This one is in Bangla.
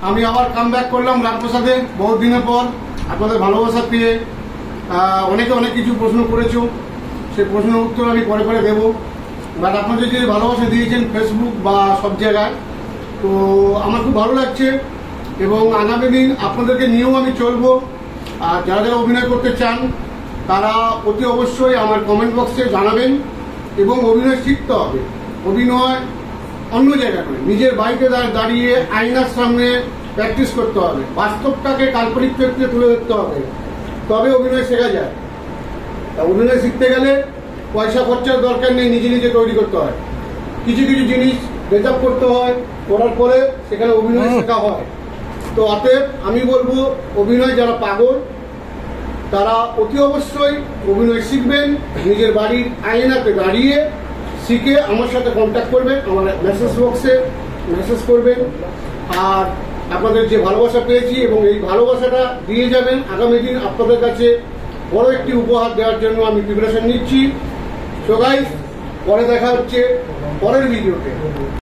আমি আবার কাম ব্যাক করলাম রামপ্রসাদে বহুত দিনের পর। আপনাদের ভালোবাসা পেয়ে অনেকে অনেক কিছু প্রশ্ন করেছো, সেই প্রশ্নের উত্তর আমি পরে পরে দেবো। বাট আপনাদের যে ভালোবাসা দিয়েছেন ফেসবুক বা সব জায়গায়, তো আমার খুব ভালো লাগছে এবং আগামী দিন আপনাদেরকে নিয়েও আমি চলবো। আর যারা যারা অভিনয় করতে চান তারা অতি অবশ্যই আমার কমেন্ট বক্সে জানাবেন এবং অভিনয় শিখতে হবে। অভিনয় অন্য জায়গায় নয়, নিজের বাড়িতে দাঁড়িয়ে আয়নার সামনে প্র্যাকটিস করতে হবে, বাস্তবটাকে কাল্পনিক চরিত্রে তুলে ধরতে হবে, তবে অভিনয় শেখা যায়। তা অভিনয় শিখতে গেলে পয়সা খরচার দরকার নেই, নিজে নিজে তৈরি করতে হয়। কিছু কিছু জিনিস রেজার্ভ করতে হয়, করার পরে সেখানে অভিনয় শেখা হয়। তো অতএব আমি বলবো, অভিনয় যারা পাগল তারা অতি অবশ্যই অভিনয় শিখবেন, নিজের বাড়ির আয়নাতে দাঁড়িয়ে শিখে আমার সাথে কন্ট্যাক্ট করবেন, আমার মেসেজ বক্সে মেসেজ করবেন। আর আপনাদের যে ভালোবাসা পেয়েছি এবং এই ভালোবাসাটা দিয়ে যাবেন, আগামী দিন আপনাদের কাছে বড় একটি উপহার দেওয়ার জন্য আমি প্রিপারেশন নিচ্ছি। সো গাইস, পরে দেখা হচ্ছে পরের ভিডিওতে।